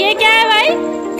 ये क्या है भाई?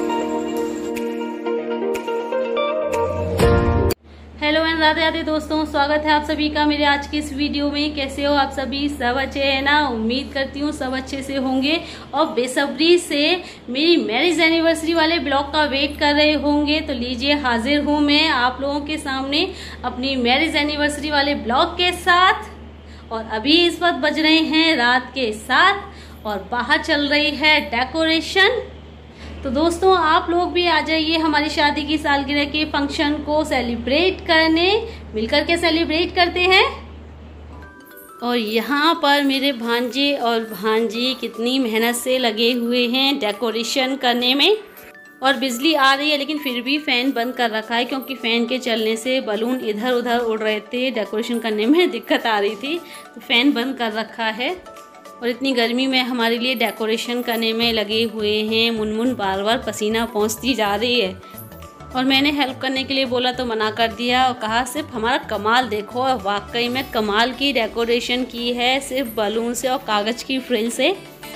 हेलो एंड राधे राधे दोस्तों, स्वागत है आप सभी का मेरे आज की इस वीडियो में। कैसे हो आप सभी? सब अच्छे हैं ना? उम्मीद करती हूँ सब अच्छे से होंगे और बेसब्री से मेरी मैरिज एनिवर्सरी वाले ब्लॉग का वेट कर रहे होंगे। तो लीजिए, हाजिर हूँ मैं आप लोगों के सामने अपनी मैरिज एनिवर्सरी वाले ब्लॉग के साथ। और अभी इस वक्त बज रहे हैं रात के 7 और बाहर चल रही है डेकोरेशन। तो दोस्तों, आप लोग भी आ जाइए हमारी शादी की सालगिरह के फंक्शन को सेलिब्रेट करने। मिलकर के सेलिब्रेट करते हैं। और यहाँ पर मेरे भांजे और भांजी कितनी मेहनत से लगे हुए हैं डेकोरेशन करने में। और बिजली आ रही है लेकिन फिर भी फ़ैन बंद कर रखा है, क्योंकि फ़ैन के चलने से बलून इधर उधर उड़ रहे थे, डेकोरेशन करने में दिक्कत आ रही थी, तो फ़ैन बंद कर रखा है। और इतनी गर्मी में हमारे लिए डेकोरेशन करने में लगे हुए हैं। मुनमुन बार बार पसीना पहुँचती जा रही है और मैंने हेल्प करने के लिए बोला तो मना कर दिया और कहा सिर्फ हमारा कमाल देखो। और वाकई में कमाल की डेकोरेशन की है, सिर्फ बलून से और कागज़ की फ्रिल से।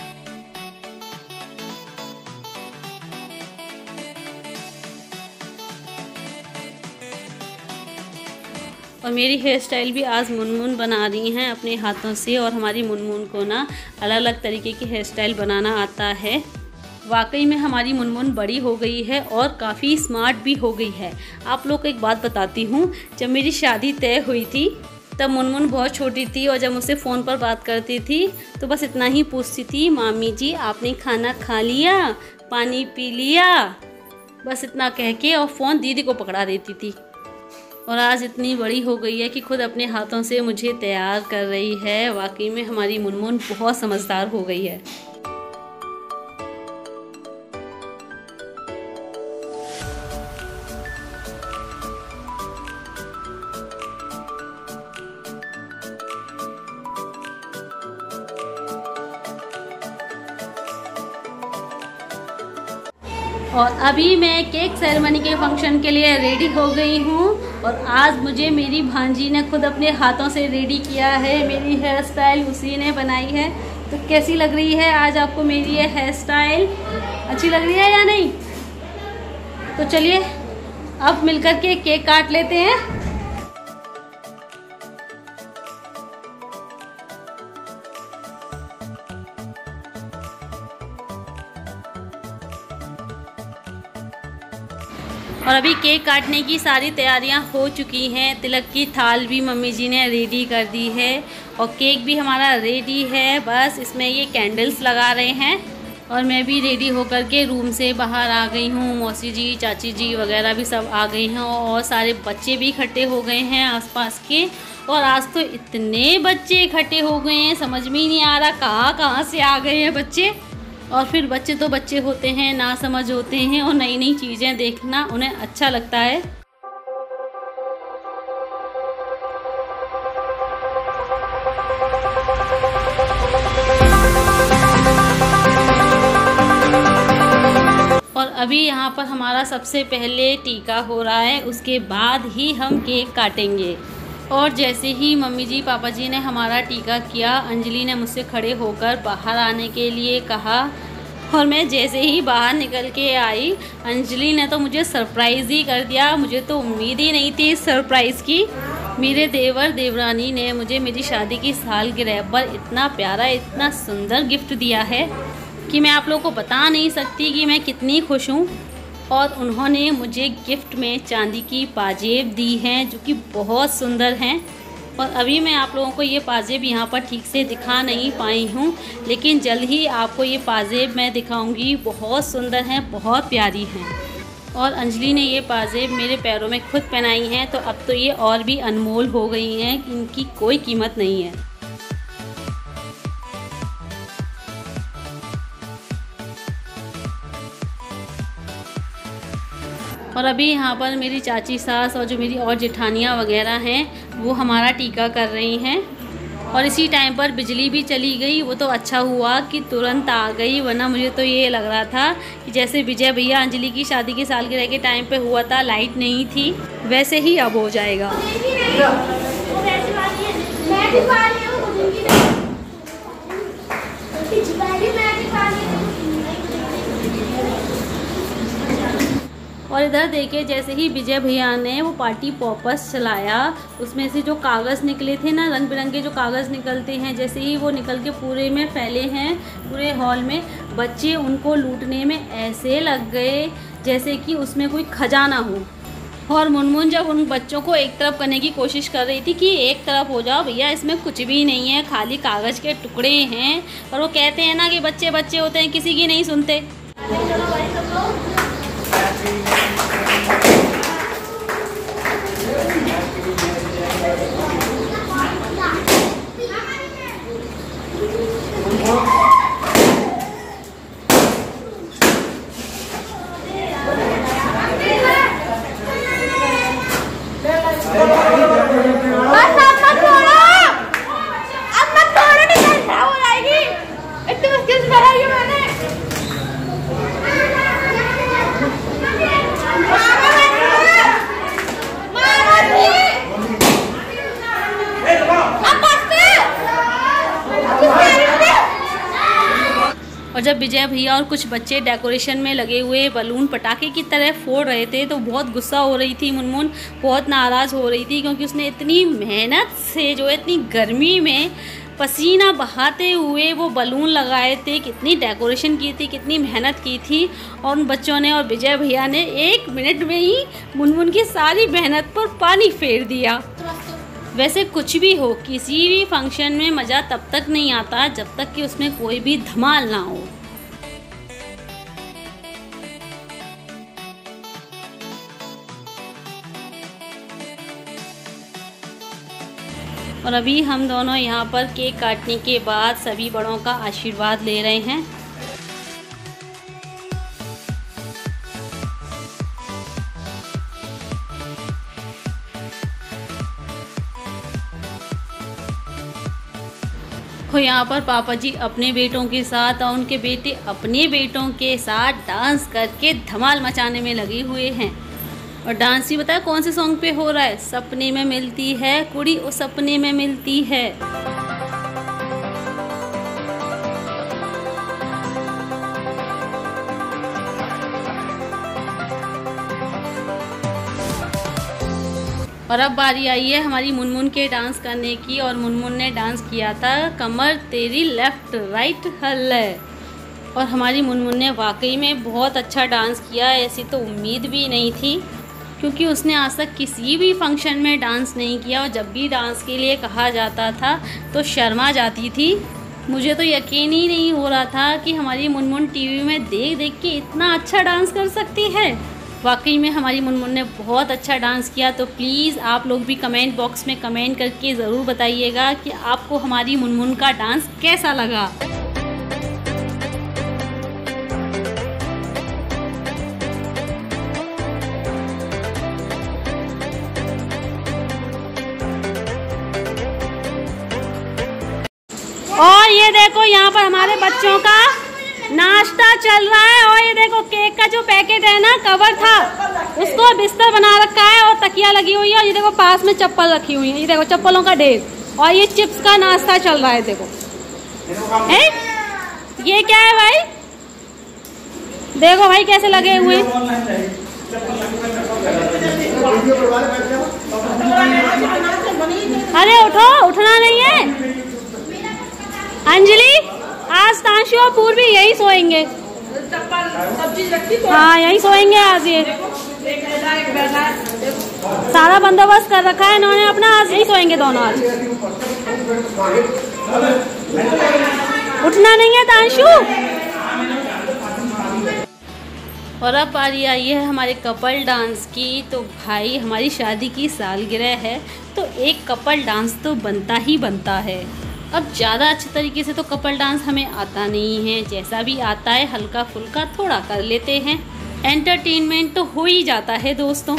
और मेरी हेयर स्टाइल भी आज मुनमुन बना रही हैं अपने हाथों से। और हमारी मुनमुन को ना अलग अलग तरीके की हेयर स्टाइल बनाना आता है। वाकई में हमारी मुनमुन बड़ी हो गई है और काफ़ी स्मार्ट भी हो गई है। आप लोग को एक बात बताती हूँ, जब मेरी शादी तय हुई थी तब मुनमुन बहुत छोटी थी और जब मुझसे फ़ोन पर बात करती थी तो बस इतना ही पूछती थी, मामी जी आपने खाना खा लिया, पानी पी लिया, बस इतना कह के और फ़ोन दीदी को पकड़ा देती थी। और आज इतनी बड़ी हो गई है कि खुद अपने हाथों से मुझे तैयार कर रही है। वाकई में हमारी मुनमुन बहुत समझदार हो गई है। और अभी मैं केक सेरेमनी के फंक्शन के लिए रेडी हो गई हूँ। और आज मुझे मेरी भांजी ने खुद अपने हाथों से रेडी किया है। मेरी हेयर स्टाइल उसी ने बनाई है। तो कैसी लग रही है आज आपको मेरी ये हेयर स्टाइल? अच्छी लग रही है या नहीं? तो चलिए अब मिलकर के केक काट लेते हैं। और अभी केक काटने की सारी तैयारियां हो चुकी हैं। तिलक की थाल भी मम्मी जी ने रेडी कर दी है और केक भी हमारा रेडी है। बस इसमें ये कैंडल्स लगा रहे हैं। और मैं भी रेडी होकर के रूम से बाहर आ गई हूँ। मौसी जी, चाची जी वगैरह भी सब आ गए हैं और सारे बच्चे भी इकट्ठे हो गए हैं आसपास के। और आज तो इतने बच्चे इकट्ठे हो गए हैं, समझ में ही नहीं आ रहा कहाँ कहाँ से आ गए हैं बच्चे। और फिर बच्चे तो बच्चे होते हैं, ना समझ होते हैं और नई नई चीज़ें देखना उन्हें अच्छा लगता है। और अभी यहाँ पर हमारा सबसे पहले टीका हो रहा है, उसके बाद ही हम केक काटेंगे। और जैसे ही मम्मी जी पापा जी ने हमारा टीका किया, अंजलि ने मुझसे खड़े होकर बाहर आने के लिए कहा। और मैं जैसे ही बाहर निकल के आई, अंजलि ने तो मुझे सरप्राइज़ ही कर दिया। मुझे तो उम्मीद ही नहीं थी इस सरप्राइज़ की। मेरे देवर देवरानी ने मुझे मेरी शादी की सालगिरह पर इतना प्यारा, इतना सुंदर गिफ्ट दिया है कि मैं आप लोगों को बता नहीं सकती कि मैं कितनी खुश हूँ। और उन्होंने मुझे गिफ्ट में चांदी की पाजेब दी हैं जो कि बहुत सुंदर हैं। और अभी मैं आप लोगों को ये पाजेब यहाँ पर ठीक से दिखा नहीं पाई हूँ, लेकिन जल्द ही आपको ये पाजेब मैं दिखाऊंगी। बहुत सुंदर हैं, बहुत प्यारी हैं। और अंजलि ने ये पाजेब मेरे पैरों में खुद पहनाई हैं, तो अब तो ये और भी अनमोल हो गई हैं, इनकी कोई कीमत नहीं है। और अभी यहाँ पर मेरी चाची सास और जो मेरी और जेठानियाँ वगैरह हैं वो हमारा टीका कर रही हैं। और इसी टाइम पर बिजली भी चली गई। वो तो अच्छा हुआ कि तुरंत आ गई, वरना मुझे तो ये लग रहा था कि जैसे विजय भैया अंजलि की शादी की सालगिरह के टाइम पे हुआ था, लाइट नहीं थी, वैसे ही अब हो जाएगा। और इधर देखिए जैसे ही विजय भैया ने वो पार्टी पॉपर्स चलाया, उसमें से जो कागज़ निकले थे ना, रंग बिरंगे जो कागज़ निकलते हैं, जैसे ही वो निकल के पूरे में फैले हैं पूरे हॉल में, बच्चे उनको लूटने में ऐसे लग गए जैसे कि उसमें कोई खजाना हो। और मुनमुन जब उन बच्चों को एक तरफ करने की कोशिश कर रही थी कि एक तरफ हो जाओ भैया, इसमें कुछ भी नहीं है, खाली कागज़ के टुकड़े हैं, पर वो कहते हैं ना कि बच्चे बच्चे होते हैं, किसी की नहीं सुनते। और जब विजय भैया और कुछ बच्चे डेकोरेशन में लगे हुए बलून पटाखे की तरह फोड़ रहे थे तो बहुत गुस्सा हो रही थी मुनमुन, बहुत नाराज़ हो रही थी, क्योंकि उसने इतनी मेहनत से जो इतनी गर्मी में पसीना बहाते हुए वो बलून लगाए थे, कितनी डेकोरेशन की थी, कितनी मेहनत की थी, और उन बच्चों ने और विजय भैया ने 1 मिनट में ही मुनमुन की सारी मेहनत पर पानी फेर दिया। वैसे कुछ भी हो, किसी भी फंक्शन में मज़ा तब तक नहीं आता जब तक कि उसमें कोई भी धमाल ना हो। और अभी हम दोनों यहाँ पर केक काटने के बाद सभी बड़ों का आशीर्वाद ले रहे हैं। तो यहाँ पर पापा जी अपने बेटों के साथ और उनके बेटे अपने बेटों के साथ डांस करके धमाल मचाने में लगे हुए हैं। और डांस भी बताया कौन से सॉन्ग पे हो रहा है, सपने में मिलती है कुड़ी ओ सपने में मिलती है। और अब बारी आई है हमारी मुनमुन के डांस करने की, और मुनमुन ने डांस किया था कमर तेरी लेफ्ट राइट हल्ले। और हमारी मुनमुन ने वाकई में बहुत अच्छा डांस किया, ऐसी तो उम्मीद भी नहीं थी, क्योंकि उसने आज तक किसी भी फंक्शन में डांस नहीं किया, और जब भी डांस के लिए कहा जाता था तो शर्मा जाती थी। मुझे तो यकीन ही नहीं हो रहा था कि हमारी मुनमुन टीवी में देख देख के इतना अच्छा डांस कर सकती है। वाकई में हमारी मुनमुन ने बहुत अच्छा डांस किया। तो प्लीज़ आप लोग भी कमेंट बॉक्स में कमेंट करके ज़रूर बताइएगा कि आपको हमारी मुनमुन का डांस कैसा लगा। और ये देखो यहाँ पर हमारे बच्चों का नाश्ता चल रहा है, और ये देखो केक का जो पैकेट है ना, कवर था, उसको बिस्तर बना रखा है और तकिया लगी हुई है, और ये देखो पास में चप्पल रखी हुई है, ये देखो चप्पलों का ढेर, और ये चिप्स का नाश्ता चल रहा है। देखो है ये क्या है भाई, देखो भाई कैसे लगे हुए। अरे उठो, उठना नहीं है। अंजलि आज तांशु और पूर्वी यही सोएंगे, हाँ यही सोएंगे आज। ये सारा बंदोबस्त कर रखा है इन्होंने अपना, आज यही सोएंगे दोनों आज। उठना नहीं है तांशु। और अब बारी आई है हमारे कपल डांस की। तो भाई हमारी शादी की सालगिरह है, तो एक कपल डांस तो बनता ही बनता है। अब ज़्यादा अच्छे तरीके से तो कपल डांस हमें आता नहीं है, जैसा भी आता है हल्का फुल्का थोड़ा कर लेते हैं, एंटरटेनमेंट तो हो ही जाता है दोस्तों।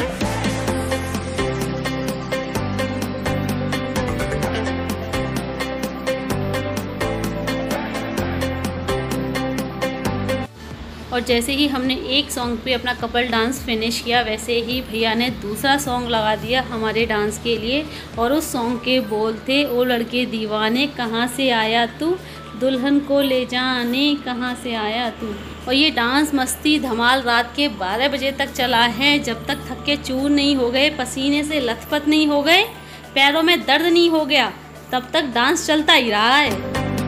और जैसे ही हमने एक सॉन्ग पे अपना कपल डांस फिनिश किया, वैसे ही भैया ने दूसरा सॉन्ग लगा दिया हमारे डांस के लिए। और उस सॉन्ग के बोल थे, ओ लड़के दीवाने कहाँ से आया तू, दुल्हन को ले जाने कहाँ से आया तू। और ये डांस मस्ती धमाल रात के 12 बजे तक चला है, जब तक थक के चूर नहीं हो गए, पसीने से लथपथ नहीं हो गए, पैरों में दर्द नहीं हो गया, तब तक डांस चलता ही रहा है।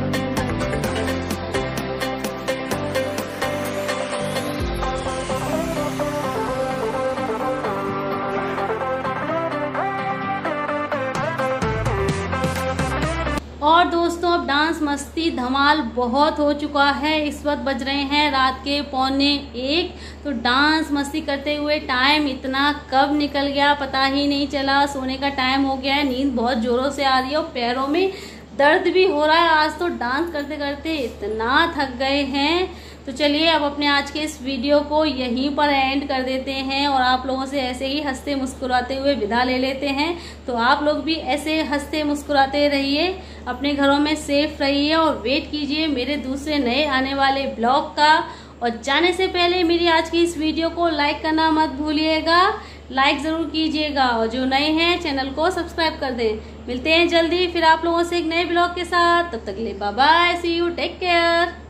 और दोस्तों अब डांस मस्ती धमाल बहुत हो चुका है। इस वक्त बज रहे हैं रात के 12:45। तो डांस मस्ती करते हुए टाइम इतना कब निकल गया पता ही नहीं चला। सोने का टाइम हो गया है, नींद बहुत जोरों से आ रही है और पैरों में दर्द भी हो रहा है। आज तो डांस करते करते इतना थक गए हैं। तो चलिए अब अपने आज के इस वीडियो को यहीं पर एंड कर देते हैं और आप लोगों से ऐसे ही हंसते मुस्कुराते हुए विदा ले लेते हैं। तो आप लोग भी ऐसे हंसते मुस्कुराते रहिए, अपने घरों में सेफ रहिए और वेट कीजिए मेरे दूसरे नए आने वाले ब्लॉग का। और जाने से पहले मेरी आज की इस वीडियो को लाइक करना मत भूलिएगा, लाइक जरूर कीजिएगा और जो नए हैं चैनल को सब्सक्राइब कर दें। मिलते हैं जल्दी फिर आप लोगों से एक नए ब्लॉग के साथ। तब तक के लिए bye bye, see you, take care.